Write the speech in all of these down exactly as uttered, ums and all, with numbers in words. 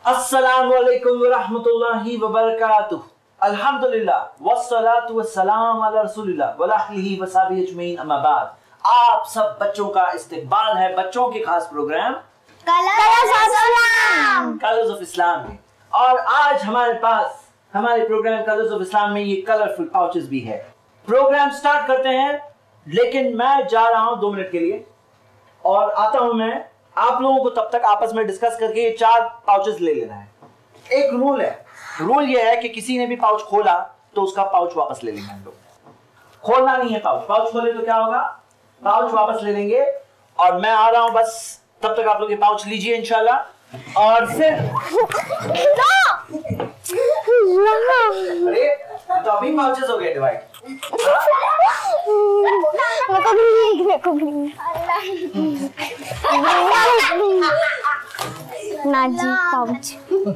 अस्सलामु अलैकुम व रहमतुल्लाहि व बरकातुहू। अल्हम्दुलिल्लाह वस्सलातु वस्सलाम अला रसूलिल्लाह व अलिहि व सहाबिहि अजमईन, अम्मा बाद। आप सब बच्चों का इस्तकबाल है बच्चों के खास programme colours of Islam colours of Islam में। और आज हमारे पास हमारे प्रोग्राम कलर्स ऑफ इस्लाम में ये कलरफुल पाउचेस भी है। प्रोग्राम स्टार्ट करते हैं, लेकिन मैं जा रहा हूं दो मिनट के लिए और आता हूं मैं। आप लोगों को तब तक आपस में डिस्कस करके ये चार पाउचेस ले लेना है। एक रूल है, रूल ये है कि किसी ने भी पाउच खोला तो उसका पाउच वापस ले लेंगे हम लोग। खोलना नहीं है पाउच, पाउच खोले तो क्या होगा, पाउच वापस ले लेंगे। और मैं आ रहा हूं बस, तब तक आप लोग ये पाउच लीजिए इंशाल्लाह। और फिर अरे तो अभी पाउचेस हो गए डिवाइड। ना जी पाउच।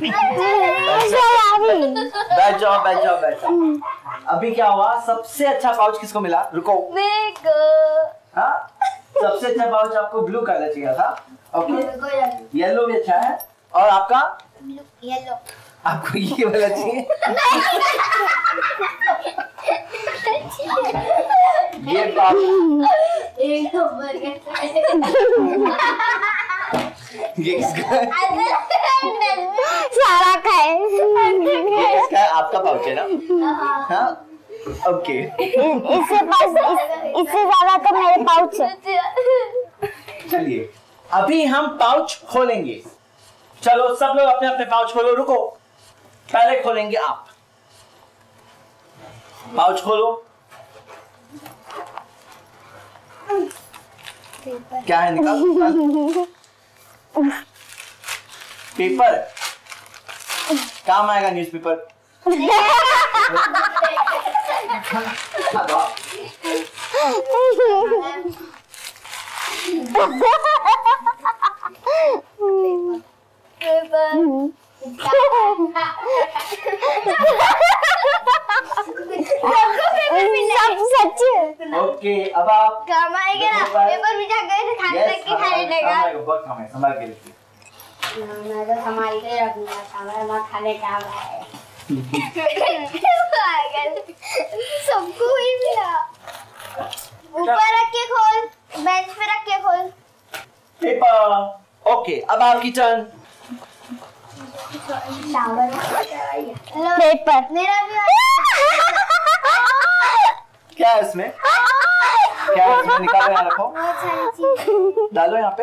बैठ जाओ बैठ जाओ बैठ जाओ। अभी क्या हुआ, सबसे अच्छा पाउच किसको मिला? रुको, हाँ सबसे अच्छा पाउच आपको ब्लू कलर चाहिए था। ओके, येलो भी अच्छा है। और आपका येलो, आपको ये वाला चाहिए? ये पाउच ये किसका है? सारा खाए। इसका है, आपका पाउच है ना? हाँ ओके। इससे पास इस, इससे ज्यादा तो मेरे पाउच है। चलिए अभी हम पाउच खोलेंगे। चलो सब लोग अपने अपने पाउच खोलो। रुको, पहले खोलेंगे आप। पाउच खोलो। क्या है, निकाल। पेपर काम आएगा, न्यूज़पेपर। ओके अब आप काम आएगा ना, पेपर बिछा कर खाने लग के खा लेगा। बहुत काम है, संभाल के रखिए। मैं तो संभाल के रखूंगा, खाना खाने का है। सबको ही मिला। ऊपर रख के खोल, बेंच पे रख के खोल। पेपर। ओके अब आपकी टर्न। पेपर मेरा भी। क्या है इसमें? क्या है इसमें? निकालो, यहाँ रखो, डालो यहाँ पे।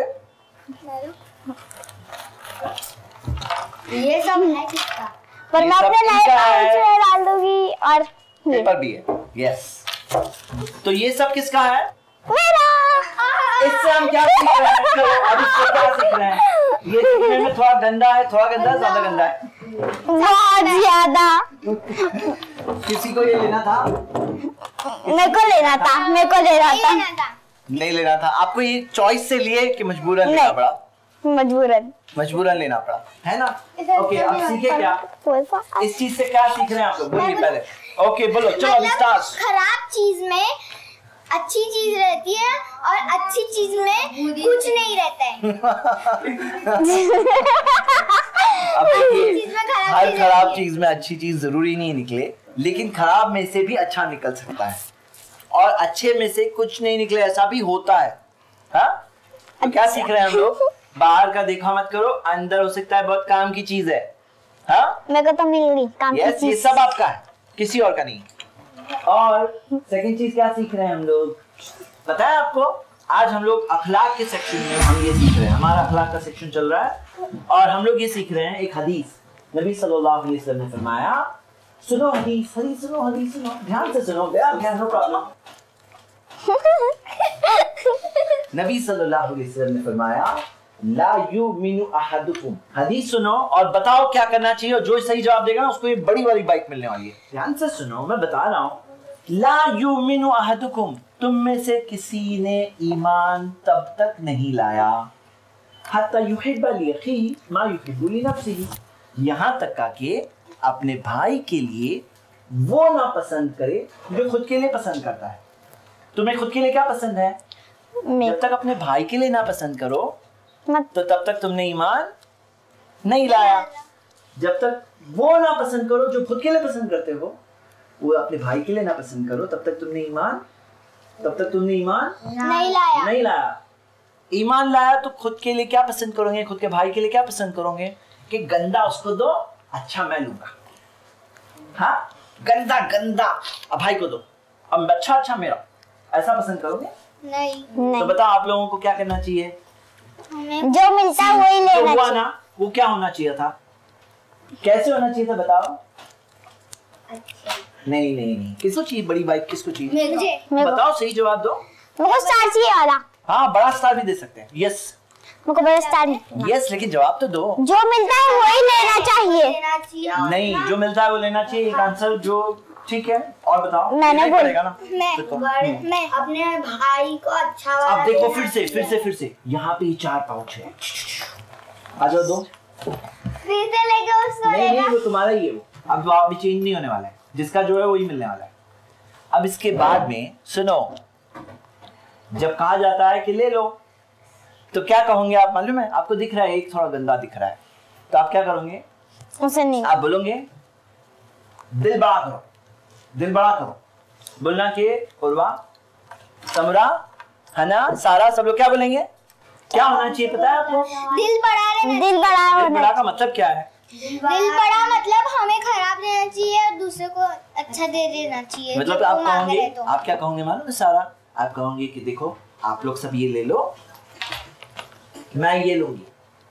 ये सब है किसका? पर मैं अपने नए पाउच में डाल दूंगी। और पेपर भी है। यस, तो ये सब किसका है? मेरा। इससे हम क्या सीख रहे हैं? तो अब इससे क्या सीख रहे हैं? ये सीखने में थोड़ा गंदा है, थोड़ा गंदा, ज्यादा गंदा है, बहुत ज्यादा। किसी को ये लेना था? मेरे को लेना था, मेरे को लेना था। नहीं लेना था आपको। ये चॉइस से लिए कि मजबूरन लेना पड़ा? मजबूरन मजबूरन लेना पड़ा, है ना? ओके अब सीखे क्या इस चीज से? क्या सीख रहे हैं आप लोग? बोलिए पहले। ओके बोलो, चलो अभी स्टार्ट। खराब चीज में अच्छी चीज रहती है और अच्छी चीज में कुछ नहीं रहता है। अब देखिए, हर खराब चीज में अच्छी चीज जरूरी नहीं निकले, लेकिन खराब में से भी अच्छा निकल सकता है और अच्छे में से कुछ नहीं निकले, ऐसा भी होता है। हाँ तो क्या सीख रहे हैं हम लोग? बाहर का देखा मत करो, अंदर हो सकता है बहुत काम की चीज है। हाँ मेरे को तो मिल गई काम की चीज। ये सब आपका है, किसी और का नहीं। और सेकंड चीज क्या सीख रहे हैं हम लोग, पता है आपको? आज हम लोग अखलाक के सेक्शन में हम ये सीख रहे हैं। हमारा अखलाक का सेक्शन चल रहा है और हम लोग ये सीख रहे हैं एक हदीस। नबी सल्लल्लाहु अलैहि वसल्लम ने फरमाया, सुनो हदीस, हदीस सुनो, हदीस सुनो, ध्यान से सुनो, नो प्रॉब्लम। नबी सल्लल्लाहु अलैहि वसल्लम ने फरमाया, ला युमिनु अहदुकुम। हदीस सुनो और बताओ क्या करना चाहिए, और जो सही जवाब देगा ना उसको ये बड़ी वाली बाइक मिलने वाली है। ध्यान से सुनो, मैं बता रहा हूँ। ला युमिनु अहदुकुम, तुम में से किसी ने ईमान तब तक नहीं लाया, हत्ता युहिब्बा लिअखीही मा युहिब्बु लिनफ्सिही, यहाँ तक का कि अपने भाई के लिए वो ना पसंद करे जो खुद के लिए पसंद करता है। तुम्हें खुद के लिए क्या पसंद है? जब तक अपने भाई के लिए ना पसंद करो मत, तो तब तक तुमने ईमान नहीं लाया। जब तक वो ना पसंद करो जो खुद के लिए पसंद करते हो, वो अपने भाई के लिए ना पसंद करो, तब तक तुमने ईमान तब तक तुमने ईमान नहीं लाया नहीं लाया। ईमान लाया तो खुद के लिए क्या पसंद करोगे, खुद के भाई के लिए क्या पसंद करोगे कि गंदा उसको दो, अच्छा मैं लूंगा। हाँ, गंदा गंदा अब भाई को दो, अब अच्छा अच्छा मेरा, ऐसा पसंद करोगे? नहीं तो बताओ आप लोगों को क्या करना चाहिए? जो मिलता है वही लेना हुआ ना, वो क्या होना चाहिए था, कैसे होना चाहिए था बताओ? अच्छा। नहीं नहीं नहीं, किसको चाहिए बड़ी बाइक, किसको चाहिए? मुझे बताओ, सही जवाब दो। मुझे स्टार चाहिए वाला। हाँ, बड़ा स्टार भी दे सकते हैं। यस मुझे बड़ा स्टार। यस, लेकिन जवाब तो दो। जो मिलता है वही लेना चाहिए। नहीं, जो मिलता है वो लेना चाहिए, एक आंसर जो ठीक है। और बताओ, मैंने बोल पड़ेगा ना। मैं, मैं अपने भाई को अच्छा वाला अब देखो फिर से फिर से फिर से यहाँ पे चार पाउच है, आ जाओ दो। फिर से लेके उसको नहीं लेगा। नहीं, वो तुम्हारा ही है, वो अब जवाब भी चेंज नहीं होने वाला है, जिसका जो है वही मिलने वाला है। अब इसके बाद में सुनो, जब कहा जाता है कि ले लो, तो क्या कहोगे आप मालूम है? आपको दिख रहा है एक थोड़ा गंदा दिख रहा है, तो आप क्या करोगे? उसे नहीं, आप बोलोगे दिल बड़ा करो, दिल बड़ा करो, बोलना कि उर्वा, समरा, हना, सारा, सब लोग क्या बोलेंगे? क्या होना चाहिए पता है आपको? दिल बड़ा रहना, दिल बड़ा दिल होना। बड़ा का मतलब क्या है? दिल बड़ा मतलब हमें खराब देना चाहिए और दूसरे को अच्छा दे देना चाहिए। मतलब आप कहोगे, तो। आप क्या कहोगे मालूम है सारा? आप कहोगे कि देखो आप लोग सब ये ले लो, मैं ये लूंगी,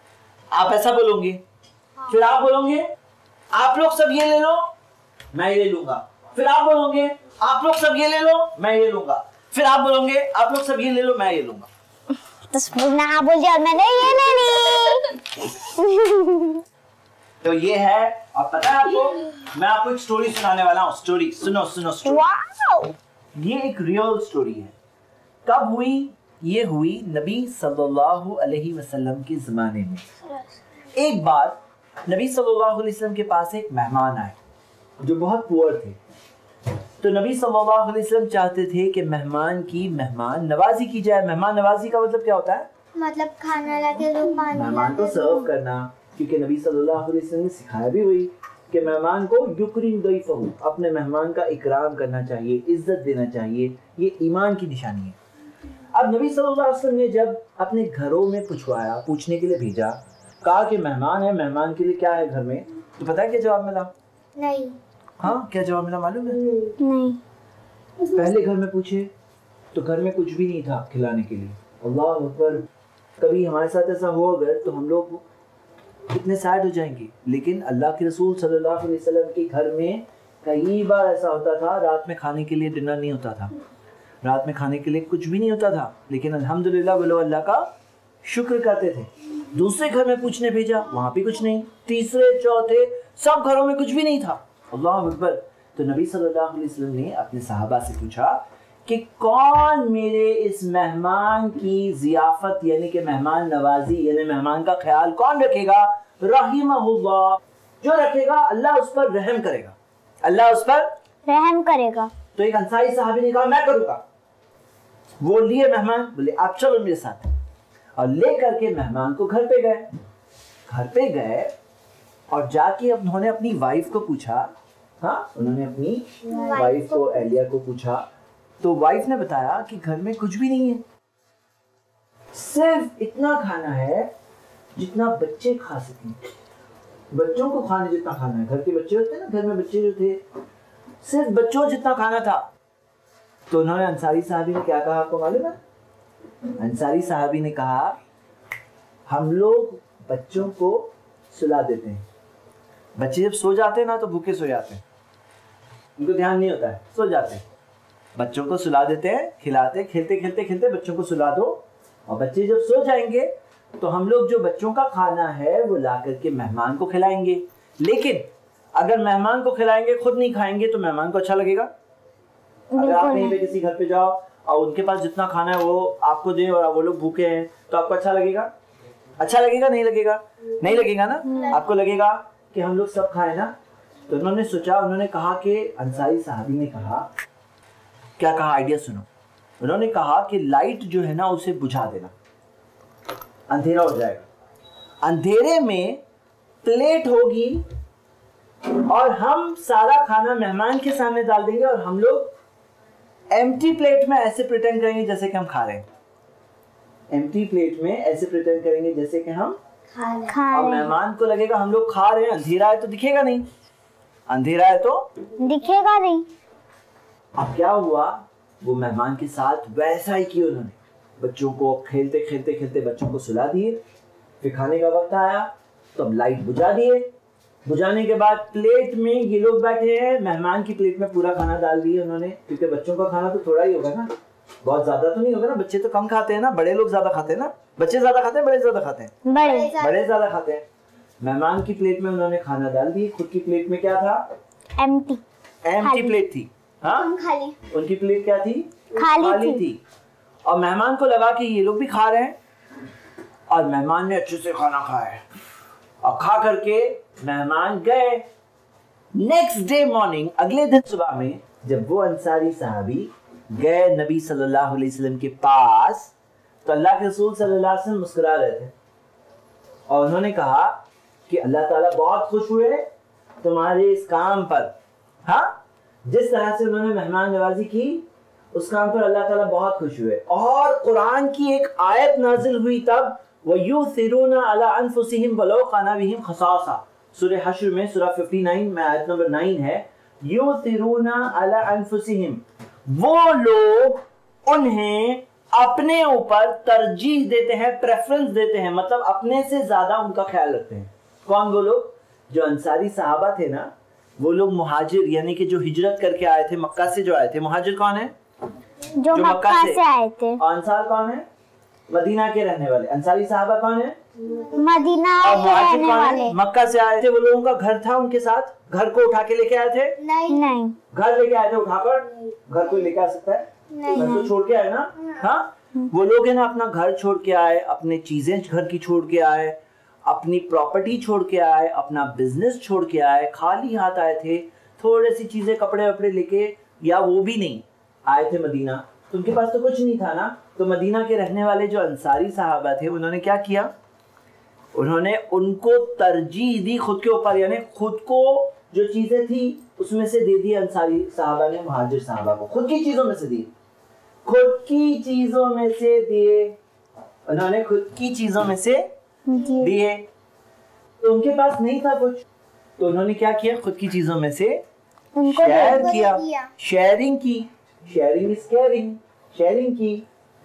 आप ऐसा बोलोगे। हाँ। फिर आप बोलोगे आप लोग सब ये ले लो, मैं ये लूंगा। फिर आप बोलोगे आप लोग सब ये ले लो, मैं ये लूंगा। फिर आप बोलोगे आप लोग सब ये ले लो, मैं ये लूंगा। तो ना बोल दिया मैंने ये ले ली। तो ये है, और पता है आपको, मैं आपको एक स्टोरी सुनाने वाला हूँ। स्टोरी सुनो सुनो स्टोरी। वाओ! ये एक रियल स्टोरी है। कब हुई? ये हुई नबी सल्लल्लाहु अलैहि वसल्लम के ज़माने में। एक बार नबी सल्लल्लाहु अलैहि वसल्लम के पास एक मेहमान आए जो बहुत पुअर थे। तो नबी सल्लल्लाहु अलैहि वसल्लम चाहते थे कि मेहमान की मेहमान नवाजी की जाए। मेहमान नवाजी का मतलब क्या होता है? मतलब खाना लाके दो, पानी मेहमान को सर्व करना, क्योंकि नबी सल्लल्लाहु अलैहि वसल्लम ने सिखाया भी वही कि मेहमान को युक्रिम दैफहु, अपने मेहमान का इकराम करना चाहिए, इज्जत देना चाहिए। ये ईमान की निशानी है। अब नबी सल्लल्लाहु अलैहि वसल्लम ने जब अपने घरों में पूछवाया, पूछने के लिए भेजा, कहा कि मेहमान है, मेहमान के लिए क्या है घर में, तो पता है क्या जवाब मिला? नहीं। हाँ, क्या जवाब मिला मालूम है? नहीं। पहले घर में पूछे तो घर में कुछ भी नहीं था खिलाने के लिए। अल्लाह अकबर। कभी हमारे साथ ऐसा हो अगर तो हम लोग कितने सैड हो जाएंगे। लेकिन अल्लाह के रसूल सल्लल्लाहु अलैहि वसल्लम के घर में कई बार ऐसा होता था, रात में खाने के लिए डिनर नहीं होता था, रात में खाने के लिए कुछ भी नहीं होता था, लेकिन अल्हम्दुलिल्लाह वो लोग अल्लाह का शुक्र करते थे। दूसरे घर में पूछने भेजा, वहाँ भी कुछ नहीं। तीसरे चौथे सब घरों में कुछ भी नहीं था। अल्लाह अकबर। तो नबी सल्लल्लाहु अलैहि वसल्लम ने अपने सहाबा से पूछा कि कौन मेरे इस मेहमान की जियाफत यानी कि मेहमान नवाजी यानी मेहमान का ख्याल कौन रखेगा? रहीमहुल्लाह, जो रखेगा अल्लाह उस पर रहम करेगा, अल्लाह उस पर रहम करेगा। तो एक अंसारी साहबी ने कहा मैं करूंगा। वो लिए मेहमान, बोले आप चलो मेरे साथ, और ले करके मेहमान को घर पे गए। घर पे गए और जाके उन्होंने अपनी वाइफ को पूछा, हाँ उन्होंने अपनी वाइफ को, एलिया को पूछा, तो वाइफ ने बताया कि घर में कुछ भी नहीं है, सिर्फ इतना खाना है जितना बच्चे खा सकें, बच्चों को खाने जितना खाना है। घर के बच्चे होते हैं ना, घर में बच्चे जो थे, सिर्फ बच्चों जितना खाना था। तो उन्होंने अंसारी साहबी ने क्या कहा आपको मालूम है? अंसारी साहबी ने कहा हम लोग बच्चों को सुला देते हैं, बच्चे जब सो जाते हैं ना तो भूखे सो जाते हैं, उनको ध्यान नहीं होता है, सो जाते हैं। बच्चों को सुला देते हैं, खिलाते, खेलते खेलते खेलते बच्चों को सुला दो, और बच्चे जब सो जाएंगे तो हम लोग जो बच्चों का खाना है वो ला करके मेहमान को खिलाएंगे। लेकिन अगर मेहमान को खिलाएंगे खुद नहीं खाएंगे तो मेहमान को अच्छा लगेगा? अगर आप कहीं पे किसी घर पे जाओ और उनके पास जितना खाना है वो आपको दे और वो लोग भूखे हैं तो आपको अच्छा लगेगा? अच्छा लगेगा नहीं लगेगा? नहीं लगेगा ना। आपको लगेगा कि हम लोग सब खाएं ना। तो उन्होंने सोचा, उन्होंने कहा कि अंसारी साहबी ने कहा, क्या कहा आइडिया सुनो। उन्होंने कहा कि लाइट जो है ना उसे बुझा देना, अंधेरा हो जाएगा, अंधेरे में प्लेट होगी और हम सारा खाना मेहमान के सामने डाल देंगे और हम लोग एम्प्टी प्लेट में ऐसे प्रिटेंड करेंगे जैसे कि हम खा रहे हैं। एम्प्टी प्लेट में ऐसे प्रिटेंड करेंगे जैसे कि हम खा रहे हैं। और मेहमान को लगेगा हम लोग खा रहे हैं। अंधेरा है तो दिखेगा नहीं, अंधेरा है तो दिखेगा नहीं। अब क्या हुआ, वो मेहमान के साथ वैसा ही किया उन्होंने। बच्चों को खेलते खेलते खेलते बच्चों को सुला दिए। फिर खाने का वक्त आया तो अब लाइट बुझा दिए। बुझाने के बाद प्लेट में ये लोग बैठे हैं, मेहमान की प्लेट में पूरा खाना डाल दिए उन्होंने, क्योंकि बच्चों का खाना तो थोड़ा ही होगा ना, बहुत ज्यादा तो नहीं होगा ना। बच्चे तो कम खाते हैं ना, बड़े लोग ज्यादा खाते हैं ना। बच्चे ज्यादा खाते हैं, बड़े ज्यादा खाते हैं? बड़े बड़े ज्यादा खाते हैं। मेहमान की प्लेट में उन्होंने खाना डाल दिया। खुद की प्लेट में क्या था? एम्प्टी एम्प्टी प्लेट थी। हाँ, खाली। उनकी प्लेट क्या थी? खाली, खाली थी।, थी। और मेहमान को लगा कि ये लोग भी खा रहे हैं और मेहमान ने अच्छे से खाना खाया और खा करके मेहमान गए। नेक्स्ट डे मॉर्निंग, अगले दिन सुबह में जब वो अंसारी साहबी गए नबी सल्लल्लाहु अलैहि वसल्लम के पास, तो अल्लाह के रसूल सल्लल्लाहु अलैहि वसल्लम मुस्कुरा रहे थे और उन्होंने कहा कि अल्लाह ताला बहुत खुश हुए तुम्हारे इस काम पर। हाँ, जिस तरह से उन्होंने मेहमान नवाजी की उस काम पर अल्लाह ताला बहुत खुश हुए। और कुरान की एक आयत नाजिल हुई तब, वयुसिरूना अला अनफुसिहिम वलौ काना बिहिम खसासा। सूरह हश्र में, सूरह उनसठ में आयत नंबर नौ है, युसिरूना अला अनफुसिहिम, वो लोग उन्हें अपने ऊपर तरजीह देते हैं, प्रेफरेंस देते हैं, मतलब अपने से ज्यादा उनका ख्याल रखते हैं। कौन वो लोग? जो अंसारी सहाबा थे ना, वो लोग मुहाजिर यानी कि जो हिजरत करके आए थे, मक्का से जो आए थे। मुहाजिर कौन है? जो, जो मक्का से, से आए थे। और अंसार कौन है? मदीना के रहने वाले। अंसारी सहाबा कौन है? मदीना के रहने वाले। मक्का से आए थे। वो लोगों का घर था उनके साथ, घर को उठा के लेके आए थे? नहीं नहीं। घर लेके आए थे उठाकर? घर कोई लेके आ सकता है? घर तो छोड़ के आए ना। हाँ, वो लोग है ना अपना घर छोड़ के आए, अपने चीजें घर की छोड़ के आए, अपनी प्रॉपर्टी छोड़ के आए, अपना बिजनेस छोड़ के आए, खाली हाथ आए थे, थोड़ी सी चीजें कपड़े वपड़े लेके, या वो भी नहीं आए थे मदीना, तो उनके पास तो कुछ नहीं था ना। तो मदीना के रहने वाले जो अंसारी साहबा थे, उन्होंने क्या किया? उन्होंने उनको तरजीह दी खुद के ऊपर, यानी खुद को जो चीजें थी उसमें से दे दी अंसारी साहबा ने मुहाजिर साहबा को। खुद की चीजों में से दी, खुद की चीजों में से दिए उन्होंने, खुद की चीजों में से दिए। तो उनके पास नहीं था कुछ, तो उन्होंने क्या किया? खुद की चीजों में से शेयर किया, शेयरिंग की। शेयरिंग इज केयरिंग, शेयरिंग की।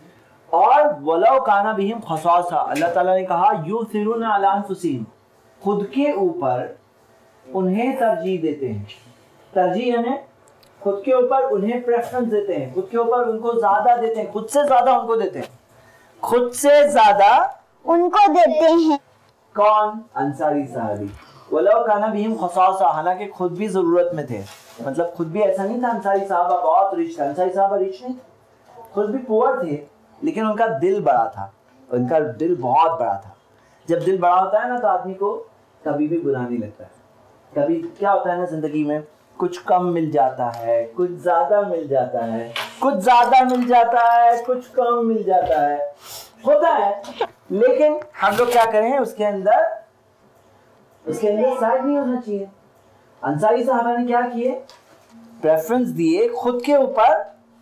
और वलो काना बिहिम खसासा, अल्लाह ताला ने कहा युसिरूना अला अनफुसिहिम, खुद के ऊपर उन्हें तरजीह देते हैं। तरजीह यानी खुद के ऊपर उन्हें प्रेफरेंस देते हैं, खुद के ऊपर उनको ज्यादा देते हैं, खुद से ज्यादा उनको देते हैं, खुद से ज्यादा उनको देते हैं। कौन? अंसारी साहबी। वलो काना बिहिम खसासा, हालांकि खुद भी जरूरत में थे, मतलब खुद भी ऐसा नहीं था अंसारी साहबा बहुत रिच था। अंसारी साहबा रिच नहीं, खुद भी पुअर थे, लेकिन उनका दिल बड़ा था, उनका दिल बहुत बड़ा था। जब दिल बड़ा होता है ना तो आदमी को कभी भी बुरा नहीं लगता है। कभी क्या होता है ना जिंदगी में, कुछ कम मिल जाता है, कुछ ज्यादा मिल जाता है, कुछ ज्यादा मिल जाता है, कुछ कम मिल जाता है, होता है। लेकिन हम लोग क्या करें, उसके अंदर उसके अंदर साइड नहीं होना चाहिए। अंसारी साहबा ने क्या किए? प्रेफरेंस दिए खुद के ऊपर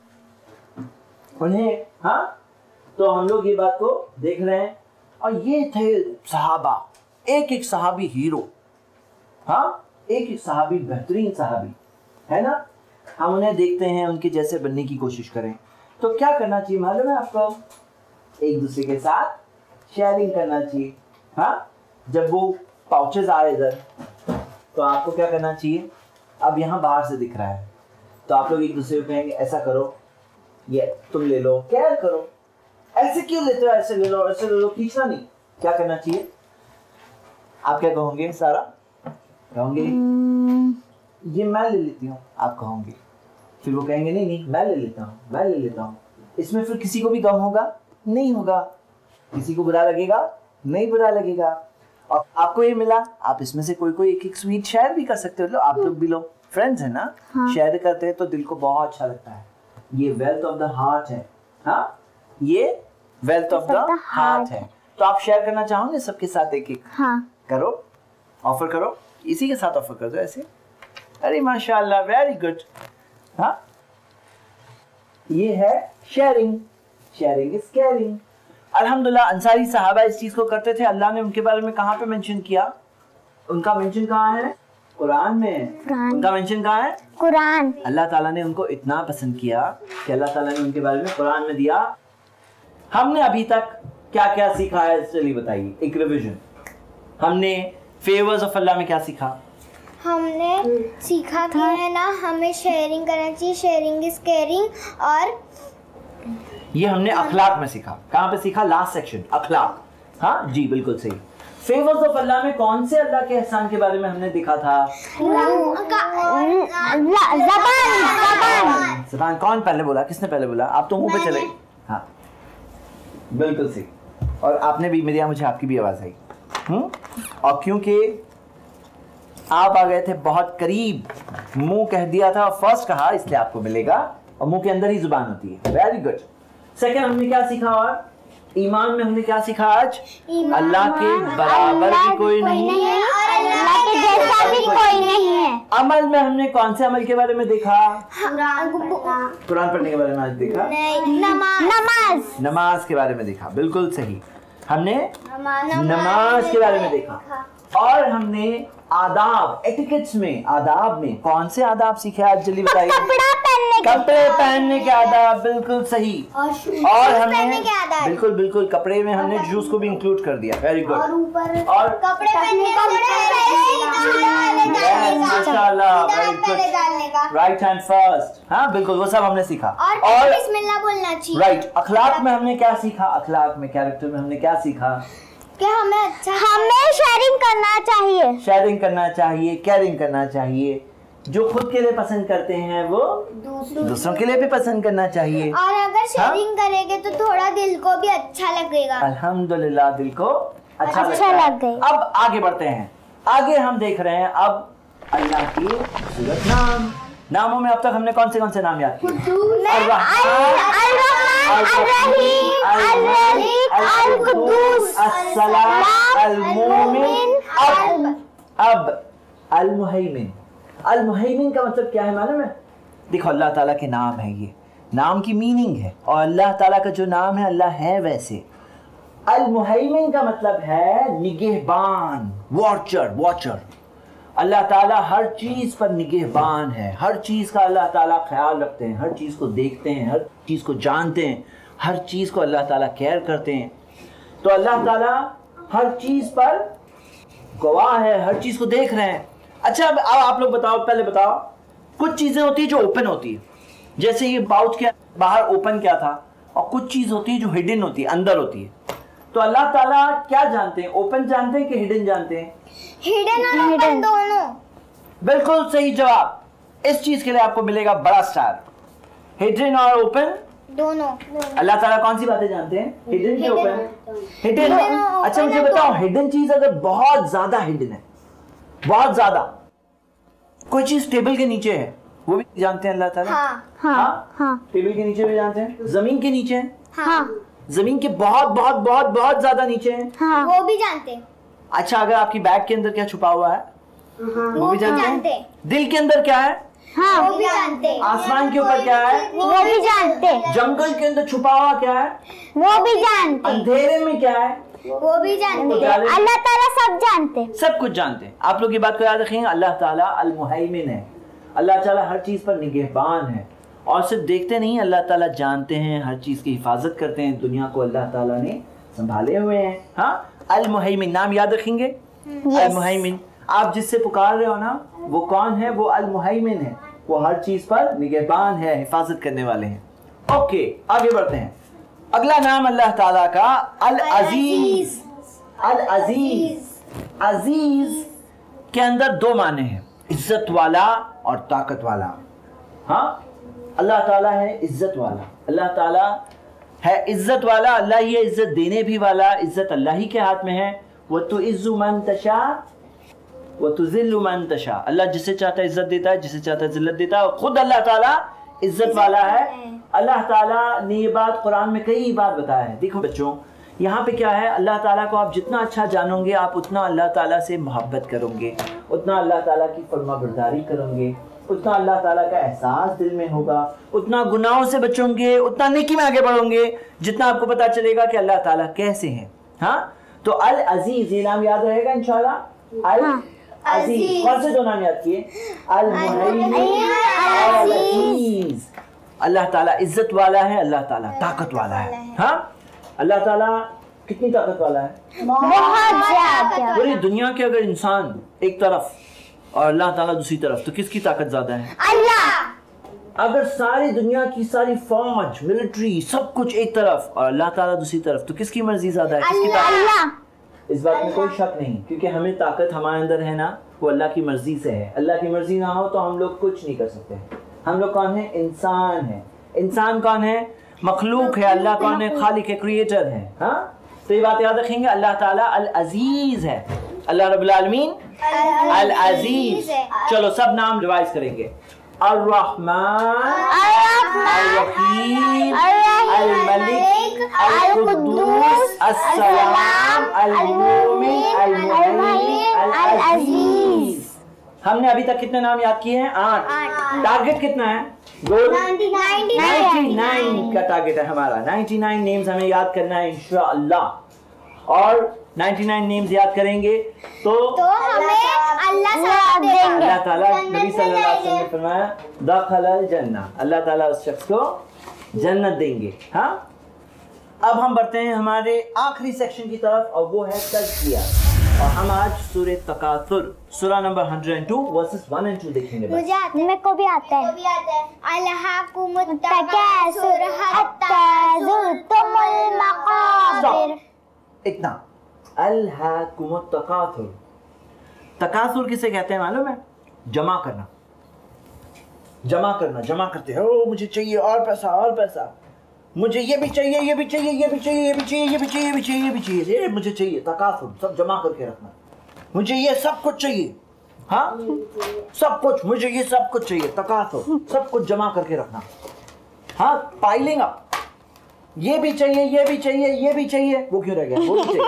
उन्हें। हाँ, तो हम लोग ये बात को देख रहे हैं। और ये थे सहाबा, एक एक सहाबी हीरो। हाँ, एक एक सहाबी बेहतरीन सहाबी है ना। हम उन्हें देखते हैं, उनके जैसे बनने की कोशिश करें। तो क्या करना चाहिए मालूम है आपको? एक दूसरे के साथ शेयरिंग करना चाहिए। हाँ, जब वो पाउचेस आए इधर तो आपको क्या करना चाहिए? अब यहाँ बाहर से दिख रहा है तो आप लोग एक दूसरे को कहेंगे ऐसा करो, ये तुम ले लो, केयर करो, ऐसे क्यों लेते हो, ऐसे ले लो, ऐसे ले लो, खींचना नहीं। क्या करना चाहिए? आप क्या कहोगे सारा? कहोगे ये मैं ले लेती हूँ, आप कहोगे। फिर वो कहेंगे नहीं नहीं मैं ले लेता हूँ, मैं ले लेता हूँ। इसमें फिर किसी को भी गम होगा? नहीं होगा। किसी को बुरा लगेगा? नहीं बुरा लगेगा। और आपको ये मिला, आप इसमें से कोई कोई एक एक स्वीट शेयर भी कर सकते हो। लो आप लोग भी लो, फ्रेंड्स है ना। हाँ। शेयर करते हैं तो दिल को बहुत अच्छा लगता है। ये वेल्थ ऑफ द हार्ट है। हाँ, ये वेल्थ ऑफ द हार्ट है। तो आप शेयर करना चाहोगे सबके साथ एक एक? हाँ। करो, ऑफर करो। इसी के साथ ऑफर कर दो ऐसे। अरे माशाल्लाह, वेरी गुड। हाँ, ये है शेयरिंग, शेयरिंग इज केयरिंग। अल्हम्दुलिल्लाह अंसारी सहाबा इस चीज को करते थे। अल्लाह ने उनके बारे में कहाँ पे मेंशन किया? उनका मेंशन कहाँ है? कुरान में। उनका मेंशन कहाँ है? कुरान। अल्लाह ताला ने उनको इतना पसंद किया कि अल्लाह ताला ने उनके बारे में कुरान में दिया। हमने अभी तक क्या क्या सीखा है, चलिए बताइए, एक रिवीजन। हमने फेवर्स ऑफ अल्लाह में क्या सीखा? हमने सीखा कि है ना हमें शेयरिंग करना चाहिए, शेयरिंग इज केयरिंग। और ये हमने अखलाक में सीखा। कहाँ पे सीखा? लास्ट सेक्शन, अखलाक। हाँ जी, बिल्कुल सही। फेवर्स ऑफ अल्लाह में कौन से अल्लाह के एहसान के बारे में हमने देखा था? ज़बान। ज़बान कौन पहले बोला? किसने पहले बोला? आप तो मुंह पे चले। हाँ बिल्कुल सही। और आपने भी, मेरी मुझे आपकी भी आवाज आई। हम्म और क्योंकि आप आ गए थे बहुत करीब, मुंह कह दिया था और फर्स्ट कहा, इसलिए आपको मिलेगा। और मुंह के अंदर ही जुबान होती है। Very good. सेकंड हमने क्या सीखा? और ईमान में हमने क्या सीखा आज? अल्लाह के बराबर भी कोई नहीं है और अल्लाह के जैसा भी कोई नहीं है। अमल में हमने कौन से अमल के बारे में देखा? कुरान कुरान पढ़ने के बारे में आज देखा। नमाज नमाज के बारे में देखा, बिल्कुल सही। हमने नमाज के बारे में देखा। और हमने आदाब, एटिकेट्स में, आदाब में कौन से आदाब सीखे आज? जल्दी बताइए। कपड़ा पहनने के कपड़े पहनने के आदाब, बिल्कुल सही। और, और हमने पहनने के आदाब, बिल्कुल बिल्कुल कपड़े में हमने जूस को भी इंक्लूड कर दिया। Very good. और ऊपर और कपड़े पहनने का राइट हैंड फर्स्ट। हाँ बिल्कुल, वो सब हमने सीखा। और बिस्मिल्लाह बोलना चाहिए। राइट। अखलाक में हमने क्या सीखा? अखलाक में, कैरेक्टर में हमने क्या सीखा? कि हमें अच्छा हमें शेयरिंग करना चाहिए, शेयरिंग करना चाहिए, केयरिंग करना चाहिए। जो खुद के लिए पसंद करते हैं वो दूसरों, दूसरों के लिए भी पसंद करना चाहिए। और अगर शेयरिंग हाँ? करेंगे तो थोड़ा दिल को भी अच्छा लगेगा। अल्हम्दुलिल्लाह, दिल को अच्छा, अच्छा लगेगा। अब आगे बढ़ते हैं। आगे हम देख रहे हैं अब अल्लाह की खूबसूरत नाम। नामों में अब तक हमने कौन से कौन से नाम याद किए? अब अल-मुहैमिन। अल-मुहैमिन का मतलब क्या है मालूम है? देखो, अल्लाह ताला के नाम है, ये नाम की मीनिंग है। और अल्लाह ताला का जो नाम है, अल्लाह है वैसे। अल-मुहैमिन का मतलब है निगहबान, वॉचर, वॉचर। अल्लाह ताला हर चीज पर निगहबान है। हर चीज का अल्लाह ताला ख्याल रखते हैं, हर चीज को देखते हैं, हर चीज को जानते हैं, हर चीज को अल्लाह ताला केयर करते हैं। तो अल्लाह ताला हर चीज पर गवाह है, हर चीज को देख रहे हैं। अच्छा, अब आप लोग बताओ, पहले बताओ, कुछ चीजें होती है जो ओपन होती है, जैसे ये पाउच के बाहर ओपन क्या था, और कुछ चीज होती है जो हिडन होती है, अंदर होती है। तो अल्लाह ताला क्या जानते हैं? ओपन जानते हैं कि हिडन जानते हैं? हिडन और ओपन दोनों। बिल्कुल सही जवाब। इस चीज के लिए आपको मिलेगा बड़ा स्टार। हिडन और ओपन दोनों। अल्लाह ताला कौन सी बातें जानते हैं? हिडन की ओपन? हिडन। अच्छा मुझे बताओ, हिडन चीज अगर बहुत ज्यादा हिडन है, बहुत ज्यादा, कोई चीज टेबल के नीचे है, वो भी जानते हैं अल्लाह ताला? हाँ, हाँ, हाँ। टेबल के नीचे भी जानते हैं, जमीन के नीचे है, हाँ, जमीन के बहुत बहुत बहुत बहुत ज्यादा नीचे है, हाँ, वो भी जानते हैं। अच्छा, अगर आपकी बैग के अंदर क्या छुपा हुआ है, हाँ, वो भी जानते हैं। दिल के अंदर क्या है, हाँ, वो भी जानते हैं। आसमान के ऊपर क्या है, वो भी जानते हैं। जंगल के अंदर छुपा हुआ क्या है, वो भी जानते हैं। अंधेरे में क्या है, वो भी जानते हैं। अल्लाह ताला सब जानते हैं, सब कुछ जानते हैं। आप लोग ये बात को याद रखेंगे, अल्लाह ताला अल-मुहैमिन है। अल्लाह ताला हर चीज पर निगहबान है, और सिर्फ देखते नहीं, अल्लाह ताला जानते हैं, हर चीज की हिफाजत करते हैं। दुनिया को अल्लाह ताला ने संभाले हुए हैं। हाँ, अल-मुहैमिन नाम याद रखेंगे। अल-मुहैमिन, आप जिससे पुकार रहे हो ना, वो कौन है? वो अल-मुहैमिन है। वो हर चीज पर निगहबान है, हिफाजत करने वाले हैं। ओके, आगे बढ़ते हैं। अगला नाम अल्लाह ताला का अल-अजीज। अल-अजीज, अजीज के अंदर दो माने हैं, इज्जत वाला और ताकत वाला। हाँ, अल्लाह ताला है इज्जत वाला, अल्लाह ताला है इज्जत वाला। अल्लाह ही है इज्जत देने भी वाला, इज्जत अल्लाह ही के हाथ में है। वो तो इज्जु मन तशा वो तो जिल्लु मन तशा। अल्लाह जिसे चाहता है इज्जत देता है, जिसे चाहता है जिल्लत देता है, और खुद अल्लाह ताला इज्जत वाला है। अल्लाह ताला ने ये बात कुरान में कई बार बताया है। देखो बच्चों, यहाँ पे क्या है, अल्लाह ताला को आप जितना अच्छा जानोगे आप उतना अल्लाह ताला से मोहब्बत करोगे, उतना अल्लाह ताला की फरमाबरदारी करोगे, उतना अल्लाह ताला का एहसास दिल में होगा, उतना गुनाहों से बचोगे, उतना नेकी में आगे बढ़ोगे, जितना आपको पता चलेगा कि अल्लाह ताला कैसे हैं। हाँ, तो अल अजीज ये नाम याद रहेगा इंशाल्लाह। अल अजीज, कौन से दो नाम याद किए? अल मुहैमिन, अल अजीज। अल्लाह ताला इज्जत वाला है, अल्लाह ताला ताकत वाला है। हाँ, अल्लाह ताला कितनी ताकत वाला है? बहुत ज्यादा। पूरी दुनिया के अगर इंसान एक तरफ और अल्लाह ताला दूसरी तरफ, तो किसकी ताकत ज्यादा है? अल्लाह। अगर सारी दुनिया की सारी फौज, मिलिट्री, सब कुछ एक तरफ और अल्लाह ताला दूसरी तरफ, तो किसकी मर्जी ज्यादा है? किसकी ताकत? इस बात में कोई शक नहीं, क्योंकि हमें ताकत हमारे अंदर है ना, वो अल्लाह की मर्जी से है। अल्लाह की मर्जी ना हो तो हम लोग कुछ नहीं कर सकते। हम लोग कौन है? इंसान है। इंसान कौन है? मखलूक है। अल्लाह कौन है? खालिक है, क्रिएटर है। हाँ, तो ये बात याद रखेंगे। अल्लाह ताला अल अजीज है, अल्लाह रब्बुल आलमीन अल अजीज। चलो सब नाम रिवाइज करेंगे। अर रहमान, अर रहीम, अल मलिक, अल कुद्दूस, अस्सलाम, अल मोमिन, अल मुहैमिन, अल अजीज। हमने अभी तक कितने नाम याद किए हैं? आठ। टारगेट कितना है? गोल निन्यानवे का टारगेट है हमारा। निन्यानवे नेम्स हमें याद करना है इंशाअल्लाह। और निन्यानवे नेम्स याद करेंगे तो तो हमें अल्लाह सवाब देगा। अल्लाह ताला, नबी सल्लल्लाहु अलैहि वसल्लम ने फरमाया दखलल जन्नह, अल्लाह ताला उस शख्स को जन्नत देंगे। हाँ, अब हम बढ़ते हैं हमारे आखिरी सेक्शन की तरफ और वो है तज़किया। और हम आज सूरह तकासुर, सूरा नंबर एक सौ दो वर्सेस वन एंड टू देखेंगे। मुझे आता है, मेरे को भी आता है। भी आता है। अलहाकुमुत तकासुर हत्ता ज़ुरतुमुल मक़ाबिर। इतना अलहाकुमुत तकासुर। तकासुर किसे कहते हैं मालूम है? जमा करना, जमा करना, जमा करते हैं। ओ मुझे चाहिए और पैसा और पैसा, मुझे ये भी चाहिए, ये भी चाहिए, ये भी चाहिए, ये भी चाहिए, ये भी चाहिए, ये भी चाहिए, ये भी चाहिए, ये मुझे चाहिए। तकासुर, सब जमा करके रखना। मुझे ये सब कुछ चाहिए। हाँ, सब कुछ, मुझे ये सब कुछ चाहिए। तकासुर, सब कुछ जमा करके रखना। हाँ, पाइलिंग अप, ये भी चाहिए, ये भी चाहिए, ये भी चाहिए। वो क्यों रह गया? वो भी चाहिए।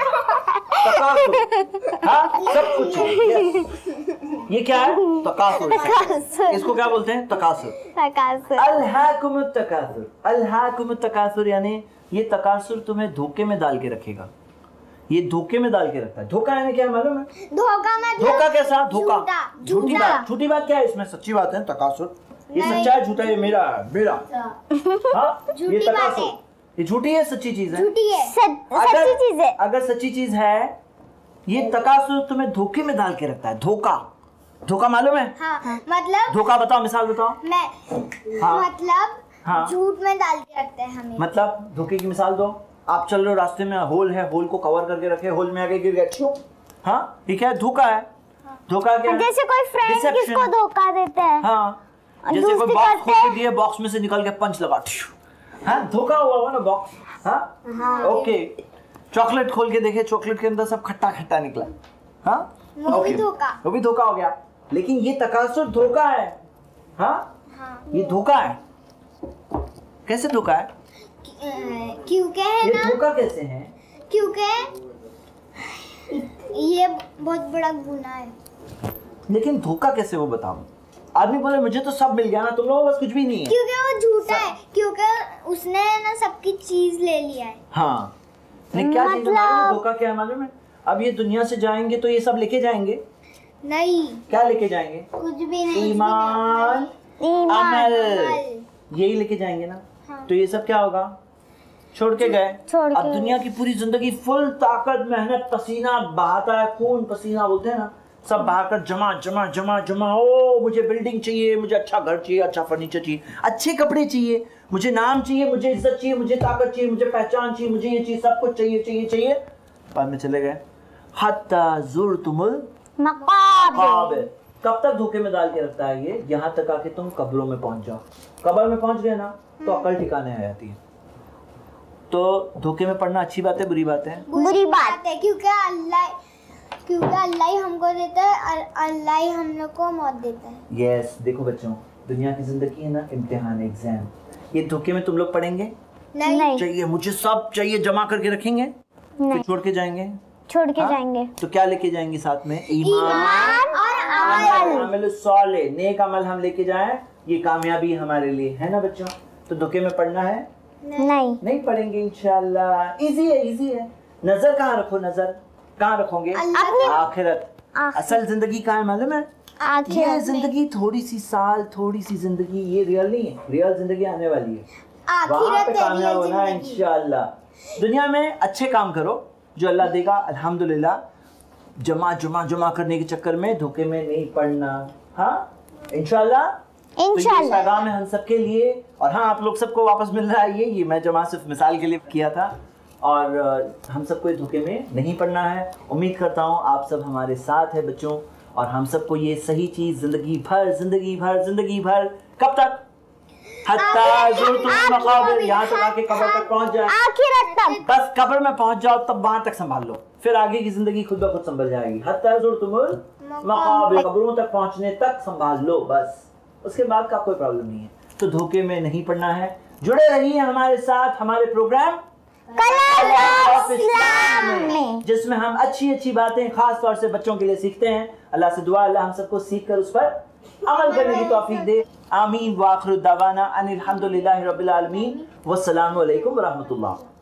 तकासुर, हाँ, सब कुछ चाहिए। ये क्या है? तकासुर। इसको क्या बोलते हैं? तकासुर। तकासुर। अलहाकुमुत तकासुर, अलहाकुमुत तकासुर यानी ये तकासुर तुम्हें धोखे में डाल के रखेगा। ये धोखे में डाल के रखता है। धोखा यानी क्या मालूम है? धोखा मतलब धोखा कैसा? धोखा, झूठी झूठा। बात। झूठी बात क्या है इसमें? सच्ची बात है तकासुर। ये सच्चा है, झूठा है, मेरा है, मेरा। हाँ, ये तकासुर। ये झूठी है, सच्ची चीज है? झूठी है, सच्ची चीज है। अगर सच्ची चीज है, ये तकासुर तुम्हें धोखे में डाल के रखता है। धोखा, धोखा मालूम है? हाँ, मतलब धोखा बताओ, मिसाल बताओ। मैं हाँ, मतलब हाँ, झूठ में डाल के रखते हैं हमें। मतलब धोखे की मिसाल दो। आप चल रहे हो, रास्ते में होल है, होल को कवर करके रखे, होल में आगे गिर गए। हाँ, ये क्या है? धोखा है। धोखा क्या है? जैसे कोई फ्रेंड किसको धोखा देते हैं। हाँ, जैसे कोई बॉक्स खोल के दिए, बॉक्स में से निकल के पंच लगा। हाँ, धोखा हुआ हुआ ना बॉक्स। हाँ, ओके। चॉकलेट खोल के देखे, चॉकलेट के अंदर सब खट्टा खट्टा निकला। हाँ, वो भी धोखा, वो भी धोखा हो गया। लेकिन ये तकासुर धोखा है। हाँ, हाँ, ये धोखा है। कैसे धोखा है? क्योंकि है ये ना, धोखा कैसे है? क्योंकि ये बहुत बड़ा गुनाह है। लेकिन धोखा कैसे, वो बताओ। आदमी बोले मुझे तो सब मिल गया ना, तुम लोगों को बस कुछ भी नहीं है। क्योंकि वो झूठा है, क्योंकि उसने ना सबकी चीज ले लिया है। हाँ, नहीं क्या चीज है? धोखा क्या है मालूम है? अब ये दुनिया से जाएंगे तो ये सब लेके जाएंगे? नहीं। क्या लेके जाएंगे? कुछ भी नहीं। ईमान, अमल, यही लेके जाएंगे ना। हाँ। तो ये सब क्या होगा? छोड़ के गए। अब के दुनिया की पूरी जिंदगी फुल ताकत, मेहनत, पसीना बहाता है, खून पसीना बोलते हैं ना, सब बहाकर जमा जमा जमा जमा। ओ मुझे बिल्डिंग चाहिए, मुझे अच्छा घर चाहिए, अच्छा फर्नीचर चाहिए, अच्छे कपड़े चाहिए, मुझे नाम चाहिए, मुझे इज्जत चाहिए, मुझे ताकत चाहिए, मुझे पहचान चाहिए, मुझे ये चीज, सब कुछ चाहिए चाहिए चाहिए। बाद में चले गए। हत्ता ज़ुरतुमुल मक़ाबिर। कब तक धोखे में डाल के रखता है ये? यहाँ तक आके तुम कब्रों में पहुंच जाओ। कब्र में पहुंच गए ना तो अकल ठिकाने आ जाती है। तो धोखे में पड़ना अच्छी बात है, बुरी बात है? बुरी बात है, क्योंकि अल्लाह क्योंकि अल्लाह ही हमको देता है और अल्लाह ही हम लोग को मौत देता है। यस yes, देखो बच्चों, दुनिया की जिंदगी है ना इम्तिहान, एग्जाम। ये धोखे में तुम लोग पढ़ेंगे नहीं चाहिए, मुझे सब चाहिए, जमा करके रखेंगे फिर छोड़ के जाएंगे? छोड़ के हाँ? जाएंगे। तो क्या लेके जाएंगे साथ में? ईमान और अमल। अमल साले, नेक अमल हम लेके जाएं, ये कामयाबी हमारे लिए है ना बच्चों। तो धोखे में पढ़ना है नहीं नहीं पढ़ेंगे इंशाल्लाह। इजी है, इजी है। नजर कहाँ रखो, नजर कहाँ रखोगे? आखिरत। असल जिंदगी कहाँ है मालूम है? ये जिंदगी थोड़ी सी साल, थोड़ी सी जिंदगी, ये रियल नहीं है। रियल जिंदगी आने वाली है, वहाँ पे कामयाब होना है इंशाल्लाह। दुनिया में अच्छे काम करो जो अल्लाह देगा अल्हम्दुलिल्लाह। जमा जमा जमा करने के चक्कर में धोखे में नहीं पड़ना। हाँ इंशाल्लाह। इंशाल्लाह। तो पैगाम है हम सबके लिए। और हाँ, आप लोग सबको वापस मिल रहा है ये ये मैं जमा सिर्फ मिसाल के लिए किया था। और हम सबको इस धोखे में नहीं पड़ना है। उम्मीद करता हूँ आप सब हमारे साथ है बच्चों, और हम सबको ये सही चीज जिंदगी भर जिंदगी भर जिंदगी भर कब तक? हत्ता ज़ुरतुल मक़ाबिर, यहाँ तक आके कब्र तक पहुँच जाए, आखिरत तक। बस कब्र में पहुँच जाओ, तब वहाँ तक संभाल लो, फिर आगे की जिंदगी खुद ब खुद संभल जाएगी। हत्ता ज़ुरतुल मक़ाबिर, कब्रों तक पहुँचने तक संभाल लो बस, उसके बाद का कोई प्रॉब्लम नहीं है। तो धोखे में नहीं पड़ना है। जुड़े रहिए हमारे साथ हमारे प्रोग्राम कलर्स ऑफ इस्लाम में, जिसमें हम अच्छी अच्छी बातें खास तौर से बच्चों के लिए सीखते हैं। अल्लाह से दुआ अल्लाह हम सबको सीख कर उस पर अमल करने की तौफीक दे। आमीन व आखिरु दावाना अनिल हम्दुलिल्लाहि रब्बिल आलमीन। वस्सलामु अलैकुम व रहमतुल्लाह।